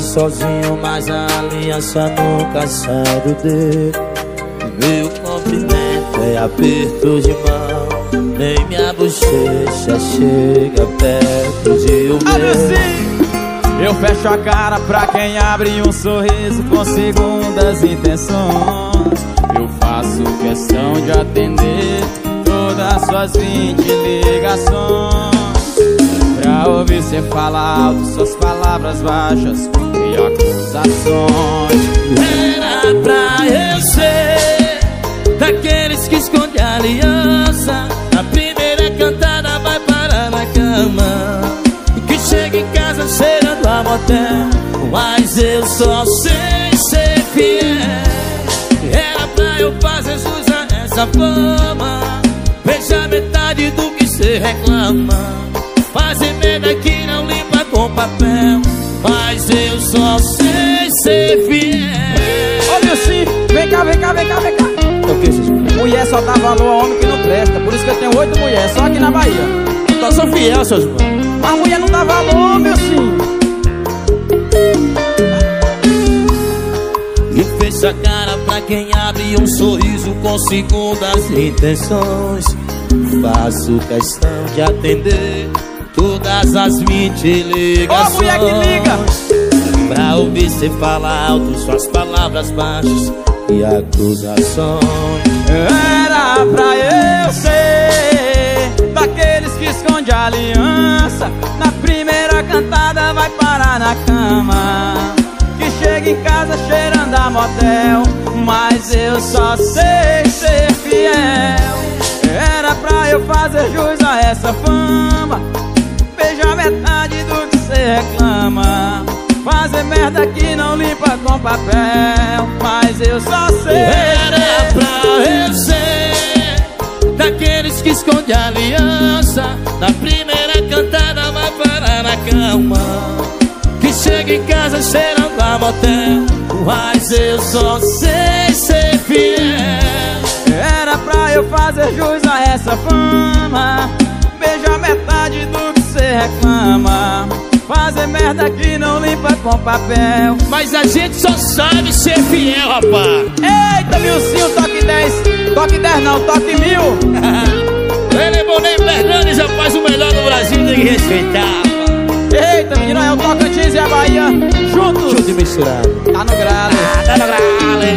sozinho, mas a aliança nunca sai do dedo. Meu cumprimento é aperto de mão, nem minha bochecha chega perto de um beijo. Eu fecho a cara pra quem abre um sorriso com segundas intenções. Eu faço questão de atender todas suas 20 ligações, pra ouvir cê falar alto, suas palavras baixas e acusações. Era pra eu ser daqueles que esconde a aliança, na primeira cantada vai parar na cama, que chega em casa cheirando a motel, mas eu só sei ser fiel. Era pra eu fazer jus a essa fama, veja metade do que cê reclama, fazer merda que não limpa com papel, mas eu só sei ser fiel. Ô Nilce, vem cá, vem cá, vem cá, vem cá. O que, Jesus? Mulher só dá valor a homem que não presta, por isso que eu tenho 8 mulheres, só aqui na Bahia. Então sou fiel, seus mãos. Mas mulher não dá valor, meu sim. E fecha a cara pra quem abre um sorriso com segundas intenções. Faço questão de atender todas as 20 ligações. Ô mulher que liga! Pra ouvir cê falar alto, suas palavras baixas e acusações. Era pra eu ser daqueles que esconde a aliança, na primeira cantada vai parar na cama, que chega em casa cheirando a motel, mas eu só sei ser fiel. Era pra eu fazer jus a essa fama, veja metade do que cê reclama, fazer merda que não limpa com papel, mas eu só sei. Era pra eu ser daqueles que esconde a aliança, na primeira cantada vai parar na cama, que chega em casa cheirando a motel, mas eu só sei ser fiel. Era pra eu fazer jus a essa fama, veja metade do que cê reclama, fazer merda que não limpa com papel, mas a gente só sabe ser fiel, rapaz. Eita, Milcinho, toque 10. Toque 10 não, toque 1000. Ele é Boné Fernandes, rapaz, o melhor do Brasil, tem que respeitar. Eita, menino, é o Tocantins e a Bahia juntos. Junto e misturado. Tá no gralo. Tá no gralo.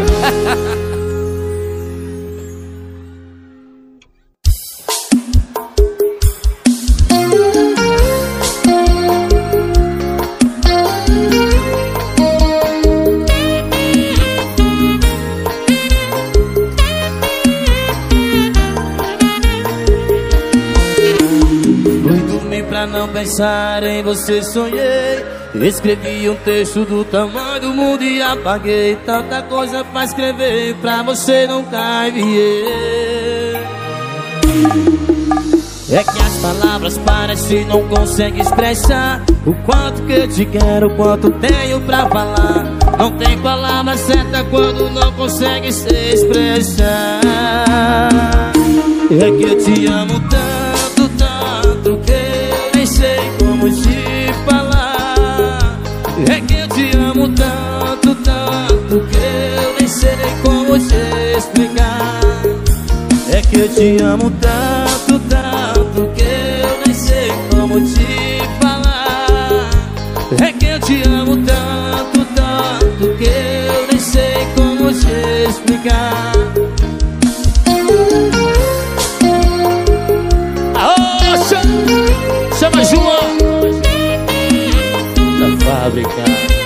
Pra não pensar em você sonhei, escrevi um texto do tamanho do mundo e apaguei tanta coisa pra escrever, pra você nunca enviei. É que as palavras parecem não conseguem expressar o quanto que eu te quero, o quanto tenho pra falar. Não tem palavra certa quando não consegue se expressar. É que eu te amo tanto, tanto que nem sei como te falar. É que eu te amo tanto, tanto que eu nem sei como te explicar. É que eu te amo tanto, tanto que eu nem sei como te falar. É que eu te amo tanto, tanto que eu nem sei como te explicar. Chama João da fábrica.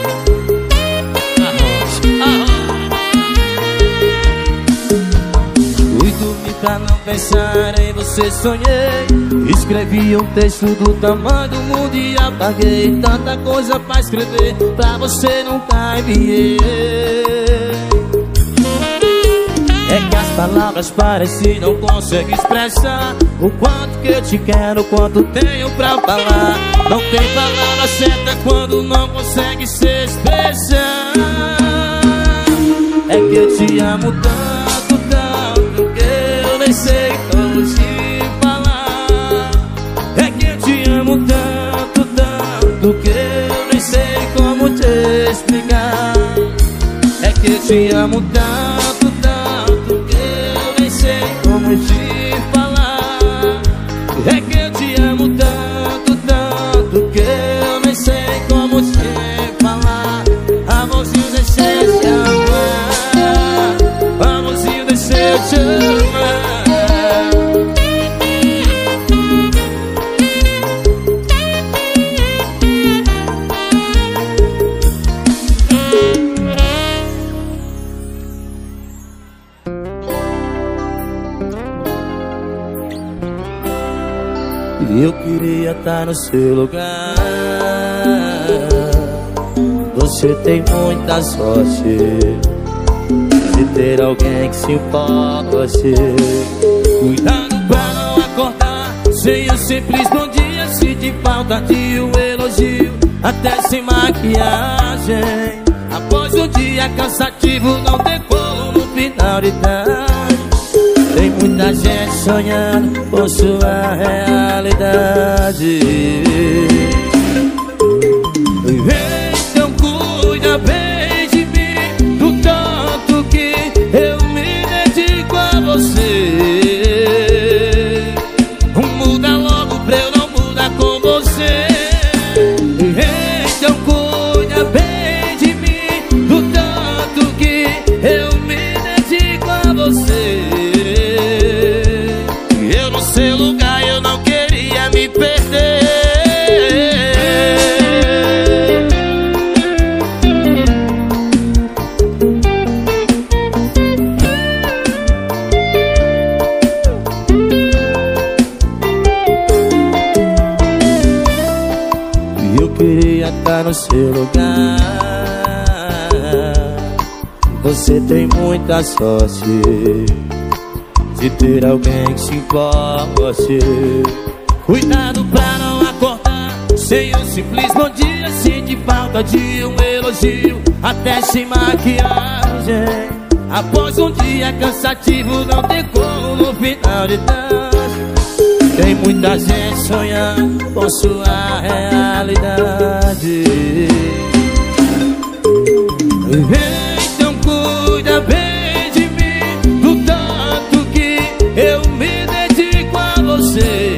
Fui dormir pra não pensar em você, sonhei. Escrevi um texto do tamanho do mundo e apaguei tanta coisa pra escrever, pra você nunca enviei. É que as palavras parecem não conseguem expressar o quanto que eu te quero, o quanto tenho pra falar. Não tem palavra certa quando não consegue se expressar. É que eu te amo tanto, tanto que eu nem sei como te falar. É que eu te amo tanto, tanto que eu nem sei como te te amo tanto, tanto, que eu nem sei como te falar. É que eu te amo tanto, tanto, que eu nem sei como te falar. Amorzinho, deixa eu te amar. Amorzinho, deixa eu te amar. Eu queria estar no seu lugar. Você tem muita sorte de ter alguém que se importe. Cuidado pra não acordar sem um simples bom dia. Se te falta de um elogio, até sem maquiagem. Após um dia cansativo, não decolo no final de tarde. Tem muita gente sonhando com sua realidade. Então cuida bem de mim, do tanto que eu me dedico a você. Muda logo pra eu não mudar com você. Então cuida bem de mim, do tanto que eu me dedico a você. No seu lugar eu não queria me perder. Eu queria estar no seu lugar. Você tem muita sorte de ter alguém que se importe. Cuidado pra não acordar sem um simples bom dia. Se te falta de um elogio, até sem maquiagem. Após um dia cansativo, não decolo no final de tarde. Tem muita gente sonhando com sua realidade. Então cuida bem de mim, do tanto que eu me dedico a você.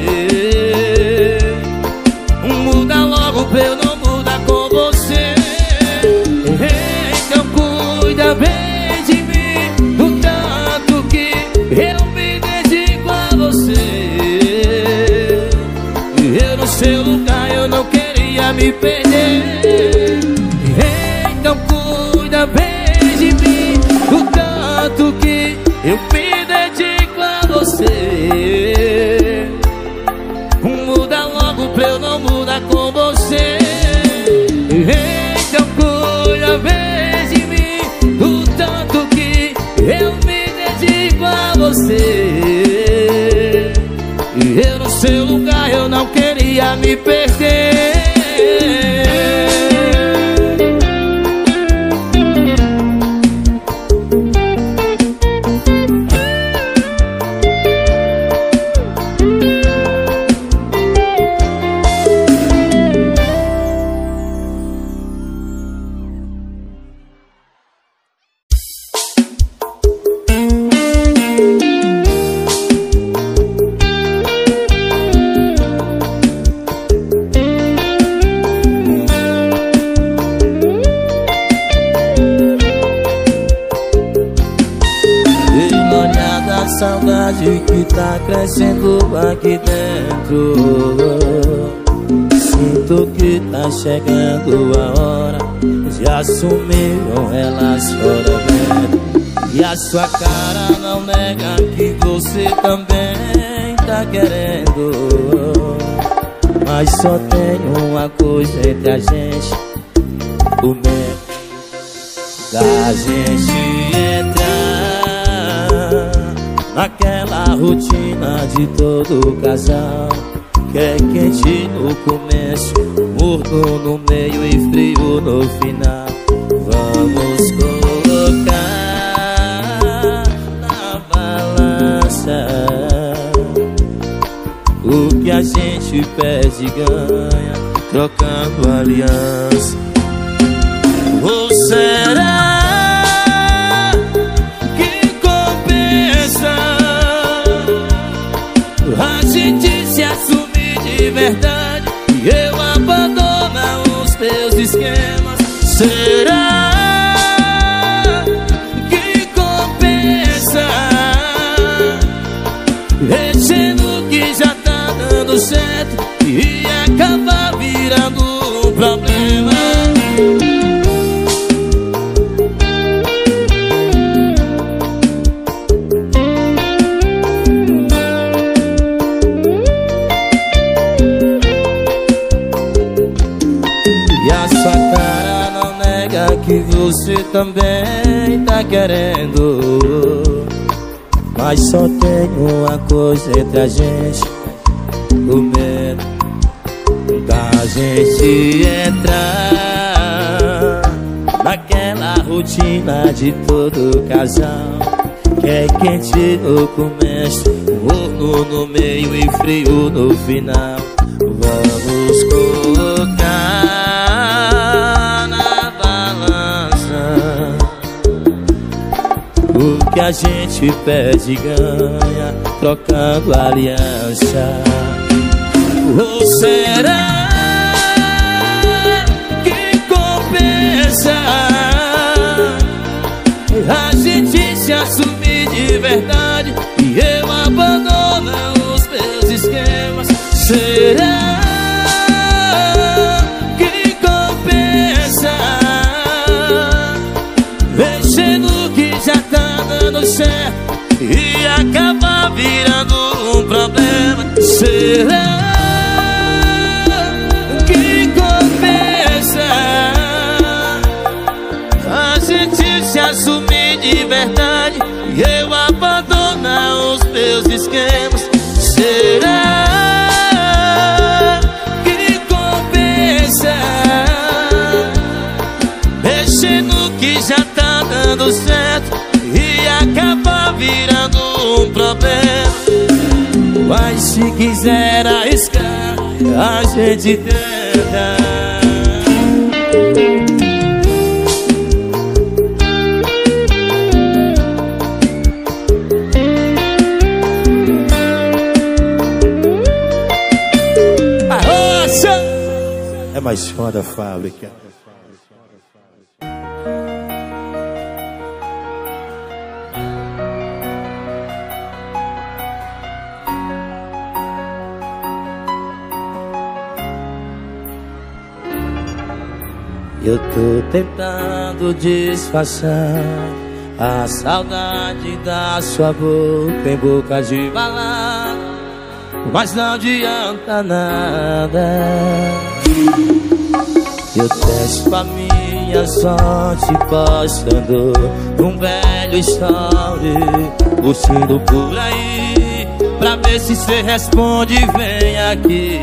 Muda logo pra eu não mudar com você. Então cuida bem de mim, do tanto que eu me dedico a você. Eu no seu lugar eu não queria me perder. Então cuida bem de mim, do tanto que eu me dedico a você. Muda logo pra eu não mudar com você. Então cuida bem de mim, do tanto que eu me dedico a você. Eu no seu lugar eu não queria me perder. Saudade que tá crescendo aqui dentro. Sinto que tá chegando a hora de assumir um relacionamento. E a sua cara não nega que você também tá querendo. Mas só tem uma coisa entre a gente: o medo da gente entrar naquela rotina de todo casal, que é quente no começo, morno no meio e frio no final. Vamos colocar na balança o que a gente perde e ganha trocando aliança. Ou será verdade e eu abandono os teus esquemas. Será que compensa mexendo que já tá dando certo e acaba virando um problema? Que você também tá querendo, mas só tem uma coisa entre a gente: o medo da gente entrar naquela rotina de todo casal, que é quente no começo, morno no meio e frio no final. Vamos colocar na balança o que a gente perde e ganha trocando aliança. Ou será que compensa a gente se assumir de verdade e eu abandono os meus esquemas? Será que compensa mexendo que já tá dando certo e acaba virando um problema? Será que compensa a gente se assumir de verdade e eu abandonar os meus esquemas? Será que compensa mexendo que já tá dando certo e acaba virando um problema? Mas se quiser arriscar, a gente tenta. É mais fã da fábrica. Eu tô tentando disfarçar a saudade da sua boca em boca de balada, mas não adianta nada. Eu testo a minha sorte postando um velho story, curtindo por aí, pra ver se cê responde, vem aqui.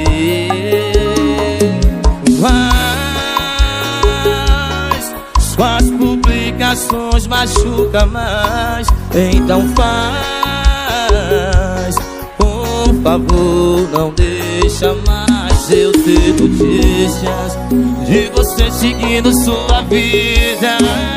Mas suas publicações machucam mais, então faz, por favor, não deixa mais eu ter notícias de você seguindo sua vida.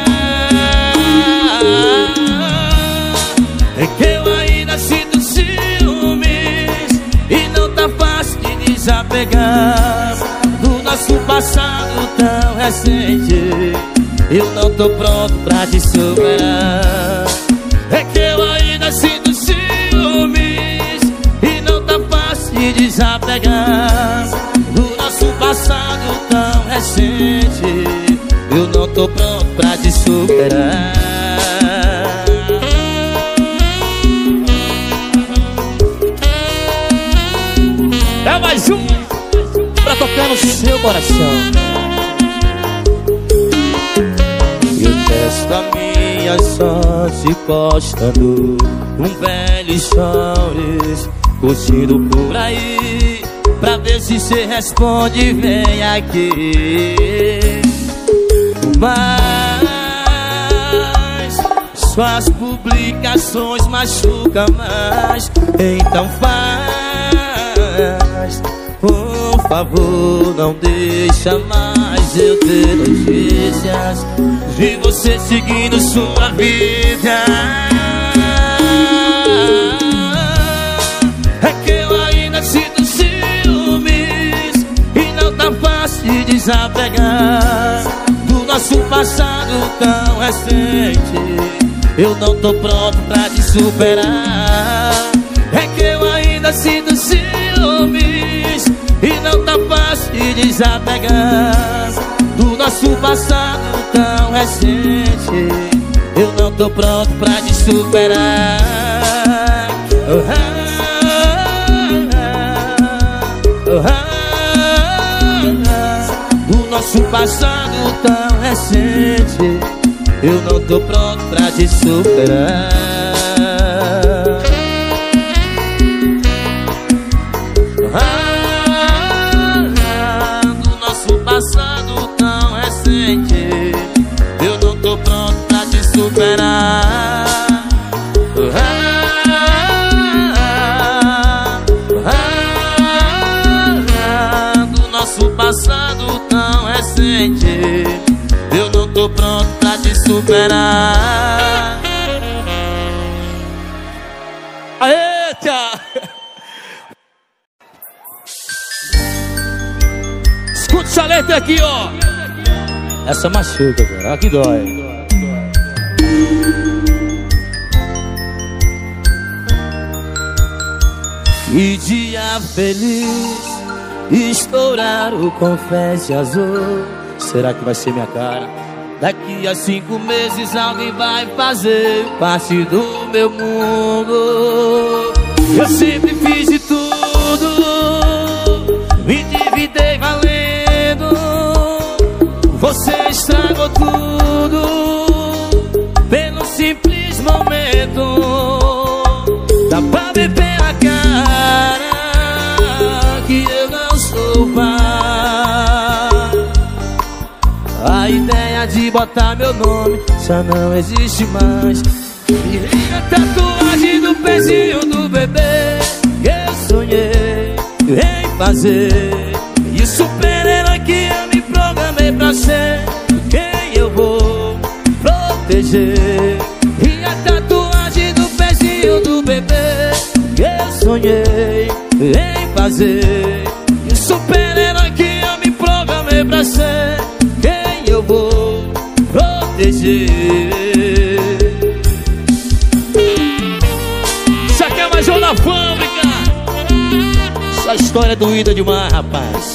É que eu ainda sinto ciúmes e não tá fácil de desapegar do nosso passado tão recente. Eu não tô pronto pra te superar. É que eu ainda sinto ciúmes e não tá fácil de desapegar do nosso passado tão recente. Eu não tô pronto pra te superar. É mais um pra tocar no seu coração. Eu testo a minha sorte postando um velho stories, curtindo por aí, pra ver se cê responde, vem aqui. Mas suas publicações machucam mais, então faz, por favor, não deixa mais eu ter notícias de você seguindo sua vida. É que eu ainda sinto ciúmes desapegar do nosso passado tão recente. Eu não tô pronto pra te superar. É que eu ainda sinto ciúmes e não tá fácil de desapegar do nosso passado tão recente. Eu não tô pronto pra te superar. Do nosso passado tão recente, eu não tô pronto pra te superar. Do nosso passado tão recente, eu não tô pronto pra te superar. Do nosso passado tão recente, eu não tô pronto pra te superar. Eita! Escuta essa letra aqui, ó. Essa machuca, cara. Aqui dói. Que dia feliz, estourar o confete azul. Será que vai ser minha cara? Daqui a 5 meses alguém vai fazer parte do meu mundo. Eu sempre fiz de tudo, me endividei valendo. Você estragou tudo pelo simples momento. Dá pra ver pela cara que eu não sou pai. A ideia de botar meu nome já não existe mais. E a tatuagem do pezinho do bebê que eu sonhei em fazer. E o super-herói que eu me programei pra ser, quem eu vou proteger. E a tatuagem do pezinho do bebê que eu sonhei em fazer. E o super-herói que eu me programei pra ser, quem eu vou proteger. Isso aqui é mais um da fábrica. Essa história é doída demais, rapaz.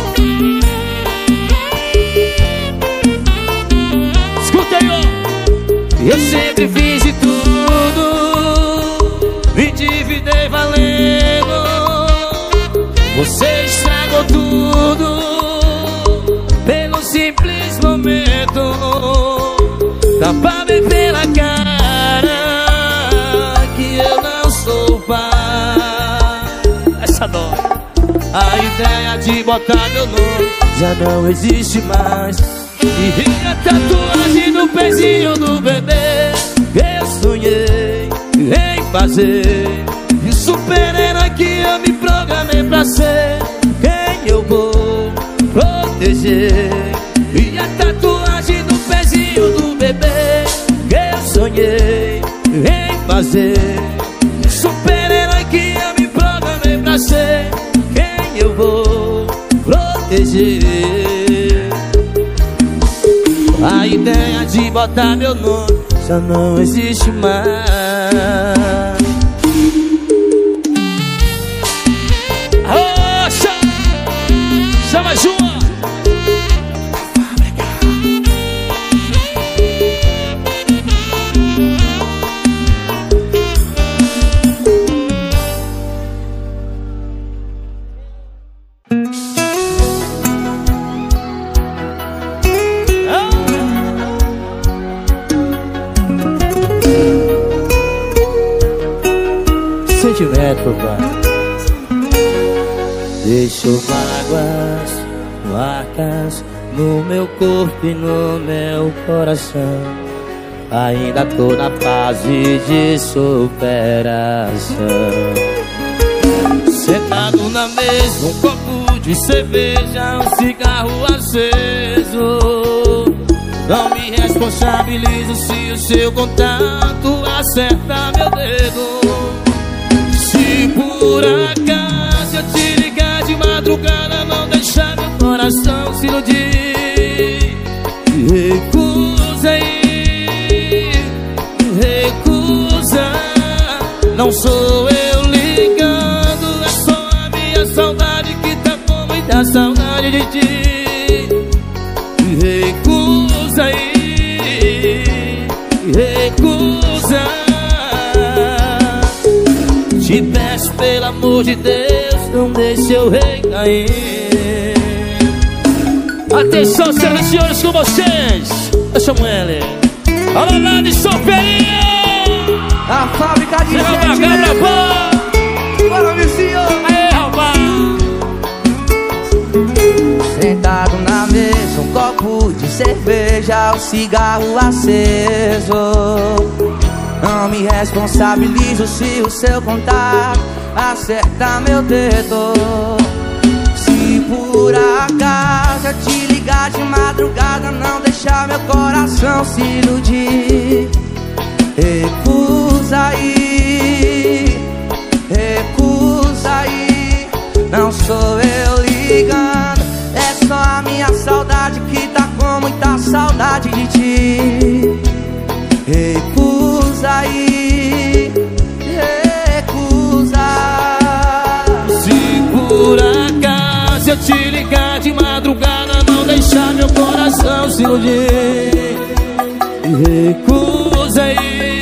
Escuta aí, ó. Eu sempre fiz de tudo, me endividei valendo. Você estragou tudo pelo simples momento. Dá pra ver pela cara que eu não sou pai. Essa dói. A ideia de botar meu nome já não existe mais. E a tatuagem no pezinho do bebê eu sonhei em fazer. E o super-herói que eu me programei pra ser, quem eu vou proteger. E a tatuagem no pezinho do bebê que eu sonhei em fazer. E o super-herói que eu me programei pra ser, quem eu vou proteger. A ideia de botar meu nome já não existe mais. Oxa! Chama Juma! Sentimento, pai. Deixou mágoas, marcas no meu corpo e no meu coração. Ainda tô na fase de superação. Sentado na mesa, um copo de cerveja, um cigarro aceso. Não me responsabilizo se o seu contato acerta meu dedo. Se por acaso eu te ligar de madrugada, não deixar meu coração se iludir recusa aí, recusa. Não sou eu ligando, é só a minha saudade que tá com muita saudade de ti. Recusa aí, recusa. Te peço pelo amor de Deus, não deixe eu recair. Atenção, senhoras e senhores, com vocês, eu chamo ele alô lá de Sofia, a fábrica de sentimento. Bora, vizinho. Aê, rapaz. Sentado na mesa, um copo de cerveja, o cigarro aceso. Não me responsabilizo se o seu contato acertar meu dedo. Se por acaso eu te ligar de madrugada, não deixar meu coração se iludir. Recusa aí, recusa aí. Não sou eu ligando, é só a minha saudade que tá com muita saudade de ti. Recusa aí, recusa. Se por acaso eu te ligar de madrugada, não deixar meu coração se iludir. Recusa aí,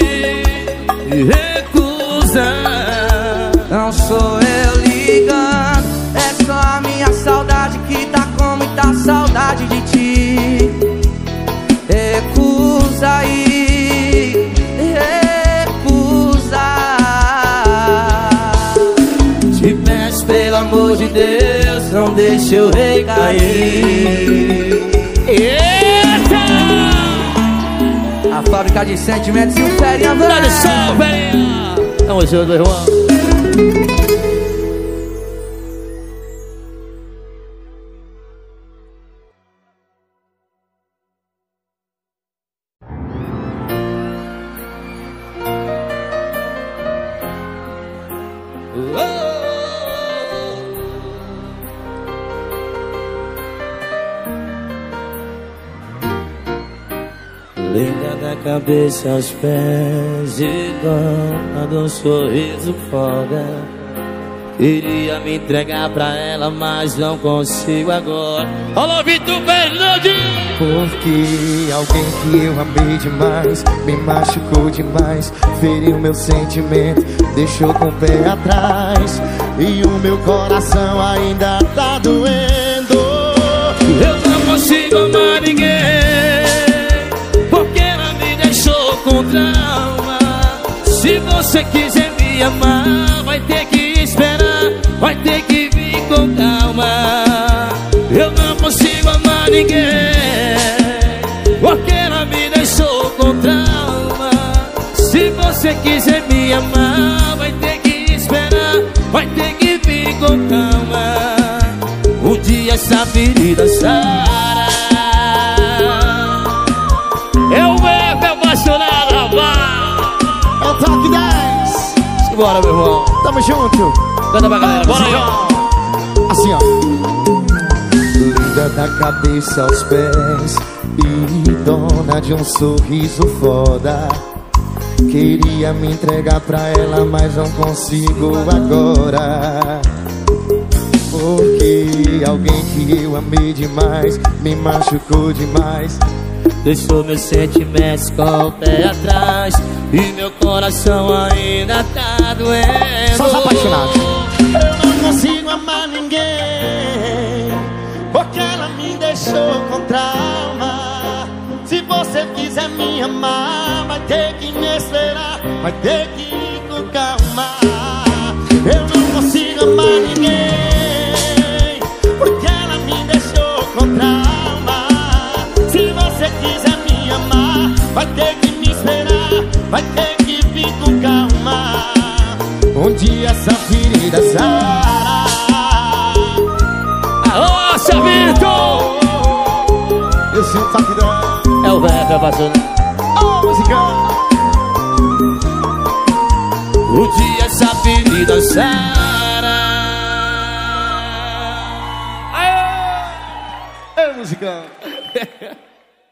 recusa. Não sou eu ligando, é só a minha saudade que tá com muita saudade de ti. Recusa aí, recusa. Te peço pelo amor de Deus, não deixe eu recair. Eita! A fábrica de sentimentos e o Ferinha Dá de sol, Ferinha! Tamo junto, irmão. Linda da cabeça aos pés e dona de um sorriso foda. Queria me entregar pra ela, mas não consigo agora. Alô, Vitor Fernandes! Porque alguém que eu amei demais me machucou demais, feriu meu sentimento, deixou com o pé atrás, e o meu coração ainda tá doendo. Eu não consigo amar ninguém, porque ela me deixou com trauma. Se você quiser me amar, vai ter que esperar, vai ter que vir com calma. Eu não consigo amar ninguém, porque ela me deixou com trauma. Se você quiser me amar, vai ter que esperar, vai ter que vir com calma. Um dia essa ferida sará. Eu vejo apaixonado, rapaz. É o Top 10. Bora, meu irmão. Tamo junto. Canta pra galera, bora aí. Assim, ó. Linda da cabeça aos pés e dona de um sorriso foda. Queria me entregar pra ela, mas não consigo agora. Porque alguém que eu amei demais me machucou demais, deixou meus sentimentos com o pé atrás, e meu coração ainda tá doendo. Só os apaixonados. Eu não consigo amar ninguém, porque ela me deixou com trauma. Se você quiser me amar, vai ter que me esperar, vai ter que ir com calma. Eu não consigo amar ninguém, porque ela me deixou com trauma. Se você quiser me amar, vai ter que me esperar, vai ter que vir com calma. Um dia essa ferida sará. Alô, seu Vitor! Esse é um facão. É o velho que passou. Ô, musicão. Um dia essa ferida sará. É musicão.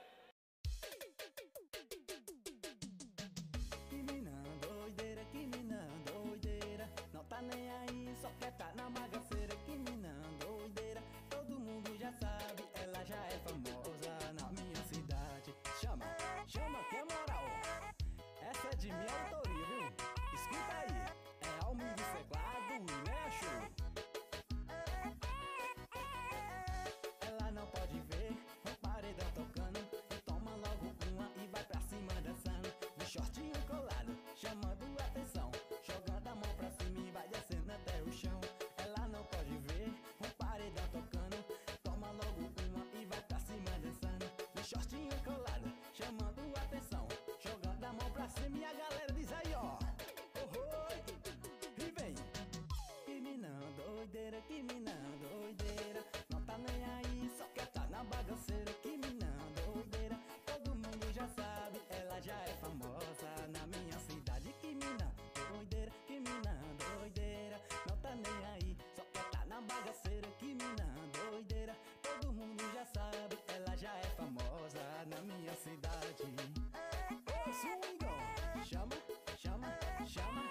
já é famosa na minha cidade. Ô, swingão, chama, chama, chama.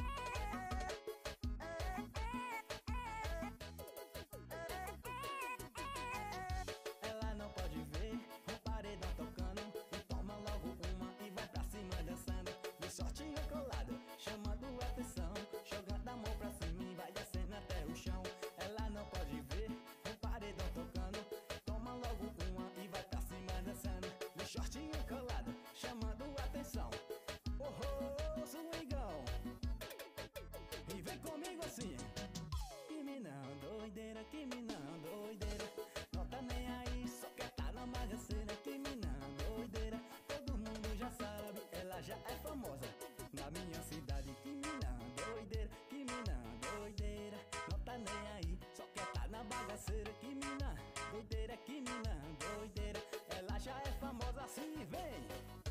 Ela não pode ver o paredão tocando e toma logo uma e vai pra cima dançando, de shortinho colado, chamando atenção, jogando a mão pra cima e vai descendo até o chão. Ela não pode ver o paredão tocando, toma logo uma e vai pra cima dançando, de shortinho colado, chamando atenção. Oh, oh, swingão, e vem comigo assim. Que mina doideira, que mina doideira, não tá nem aí, só quer tá na bagaceira. Que mina doideira, todo mundo já sabe, ela já é famosa na minha cidade. Que mina doideira, que mina doideira, não tá nem aí, só quer tá na bagaceira. Que mina doideira, que mina doideira, ela já é famosa assim, vem!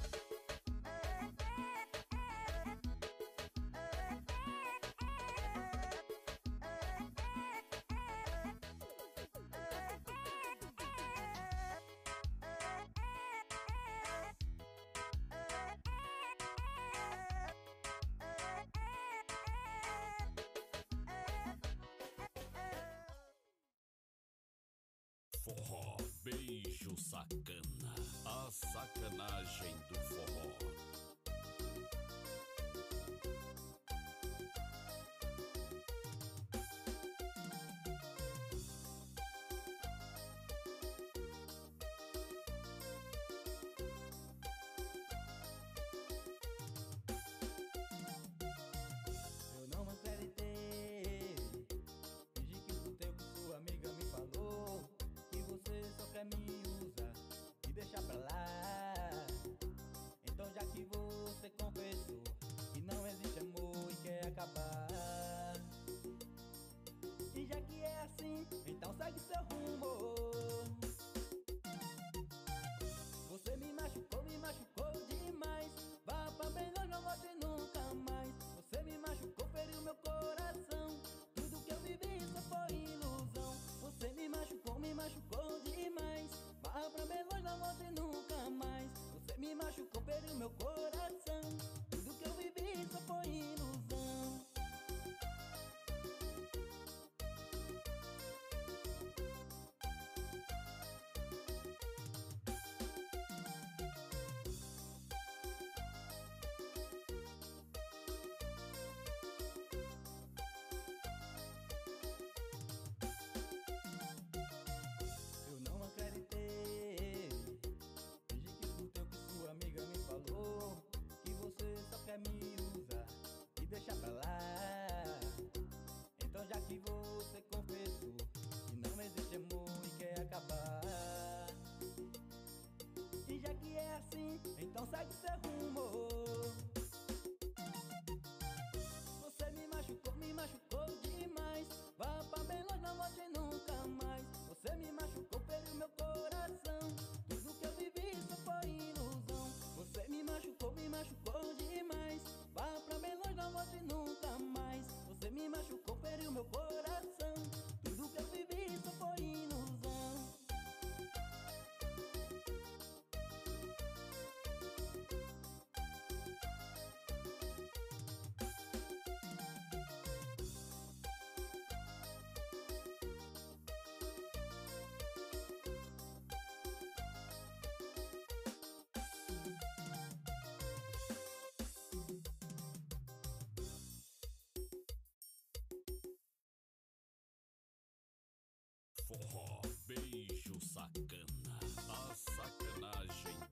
Forró, beijo sacana, a sacanagem do forró. Eu não acreditei, fingi que escutei o que sua amiga me falou, que você só quer me usar e deixar pra lá. Então já que você confessou que não existe amor e quer acabar, e já que é assim, então segue seu rumo. Você me machucou demais, vá pra bem longe, não volte nunca mais. Você me machucou, feriu meu coração, tudo que eu vivi só foi ilusão. Você me machucou demais, vá pra bem longe, não volte nunca mais. Você me machucou, feriu meu coração, tudo que eu vivi só foi ilusão. Eu não acreditei, fingi que escutei o que sua amiga me falou, que você só quer me usar e deixar pra lá. Então já que você confessou que não existe amor e quer acabar, e já que é assim, então segue seu rumo. Você me machucou demais, vá pra bem longe, não volte nunca mais. Você me machucou, feriu meu coração, tudo que eu vivi só foi ilusão. Você me machucou demais, vá pra bem longe, não volte nunca mais. Você me machucou, feriu meu coração, tudo que eu vivi só foi ilusão. Forró, beijo sacana, a sacanagem